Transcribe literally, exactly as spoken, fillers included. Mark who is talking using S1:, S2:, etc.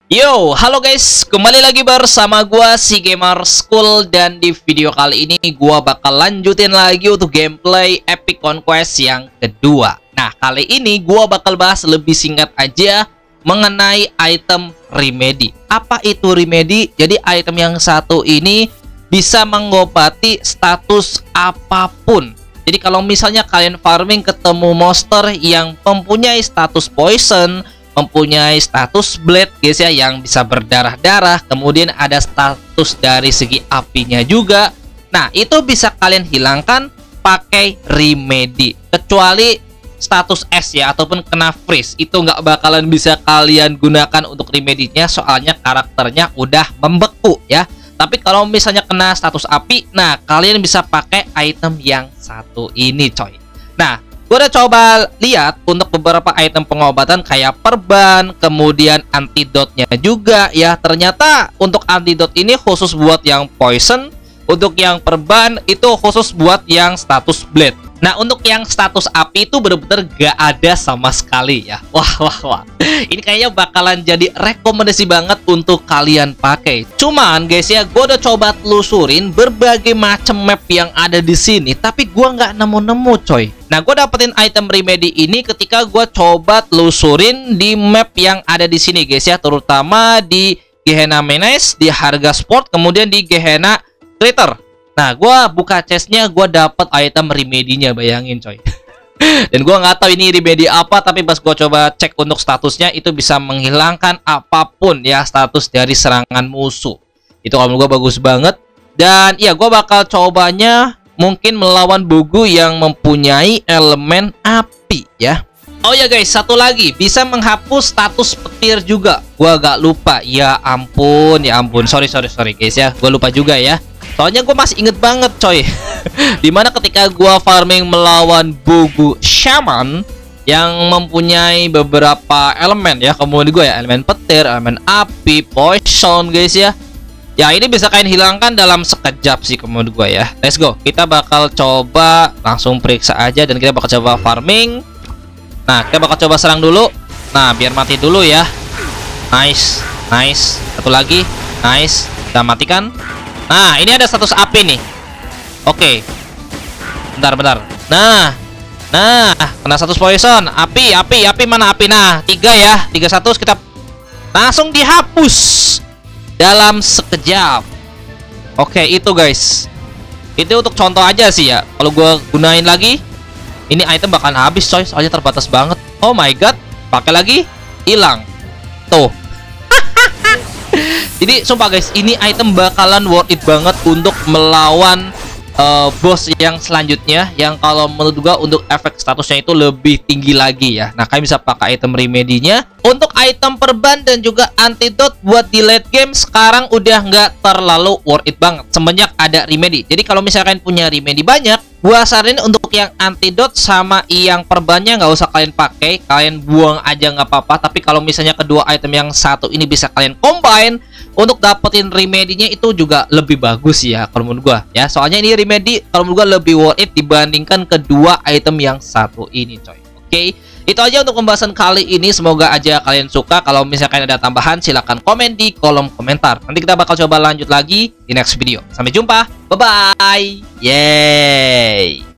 S1: Yo, halo guys, kembali lagi bersama gua si Gamer School. Dan di video kali ini gua bakal lanjutin lagi untuk gameplay Epic Conquest yang kedua. Nah, kali ini gua bakal bahas lebih singkat aja mengenai item remedy. Apa itu remedy? Jadi item yang satu ini bisa mengobati status apapun. Jadi kalau misalnya kalian farming ketemu monster yang mempunyai status poison, mempunyai status blade guys ya, yang bisa berdarah-darah, kemudian ada status dari segi apinya juga. Nah, itu bisa kalian hilangkan pakai remedy. Kecuali status es ya, ataupun kena freeze, itu nggak bakalan bisa kalian gunakan untuk remedinya, soalnya karakternya udah membeku ya. Tapi kalau misalnya kena status api, nah kalian bisa pakai item yang satu ini coy. Nah, gue udah coba lihat untuk beberapa item pengobatan kayak perban, kemudian antidotnya juga ya. Ternyata untuk antidot ini khusus buat yang poison, untuk yang perban itu khusus buat yang status blade. Nah, untuk yang status api itu bener-bener gak ada sama sekali ya. Wah, wah, wah. Ini kayaknya bakalan jadi rekomendasi banget untuk kalian pakai. Cuman guys ya, gue udah coba telusurin berbagai macam map yang ada di sini, tapi gue nggak nemu-nemu coy. Nah, gue dapetin item remedy ini ketika gue coba telusurin di map yang ada di sini guys ya, terutama di Gehenna Menace, di Harga Sport, kemudian di Gehenna Crater. Nah, gue buka chestnya, gue dapet item remedinya, bayangin coy. Dan gue nggak tahu ini remedy apa, tapi pas gue coba cek untuk statusnya, itu bisa menghilangkan apapun ya status dari serangan musuh. Itu kalau menurut gue bagus banget. Dan ya, gue bakal cobanya mungkin melawan Bogu yang mempunyai elemen api ya. Oh ya guys, satu lagi, bisa menghapus status petir juga. Gue agak lupa, ya ampun, ya ampun, sorry sorry sorry guys ya, gue lupa juga ya. Soalnya gue masih inget banget coy, dimana ketika gue farming melawan Bogu Shaman yang mempunyai beberapa elemen ya, kemudian gue ya elemen petir, elemen api, poison guys ya. Ya ini bisa kalian hilangkan dalam sekejap sih menurut gue ya. Let's go, kita bakal coba langsung periksa aja dan kita bakal coba farming. Nah, kita bakal coba serang dulu. Nah, biar mati dulu ya. Nice, nice. Satu lagi, nice. Kita matikan. Nah, ini ada status api nih. Oke. Bentar, bentar. Nah, nah, kena status poison. Api, api, api mana api? Nah, tiga ya, tiga status kita langsung dihapus dalam sekejap. Oke, itu guys. Itu untuk contoh aja sih ya. Kalau gua gunain lagi, ini item bakalan habis coy, soalnya terbatas banget. Oh my god, pakai lagi, hilang. Tuh. Jadi sumpah guys, ini item bakalan worth it banget untuk melawan uh, boss yang selanjutnya, yang kalau menurut gua untuk efek statusnya itu lebih tinggi lagi ya. Nah, kalian bisa pakai item remedinya. Untuk item perban dan juga antidot buat di late game sekarang udah nggak terlalu worth it banget semenjak ada remedy. Jadi kalau misalkan punya remedy banyak, gua saranin untuk yang antidot sama yang perbannya nggak usah kalian pakai, kalian buang aja nggak apa-apa. Tapi kalau misalnya kedua item yang satu ini bisa kalian combine untuk dapetin remedinya, itu juga lebih bagus ya kalau menurut gua ya. Soalnya ini remedy kalau menurut gua lebih worth it dibandingkan kedua item yang satu ini coy. Oke, itu aja untuk pembahasan kali ini. Semoga aja kalian suka. Kalau misalkan ada tambahan, silahkan komen di kolom komentar. Nanti kita bakal coba lanjut lagi di next video. Sampai jumpa, bye bye. Yeay.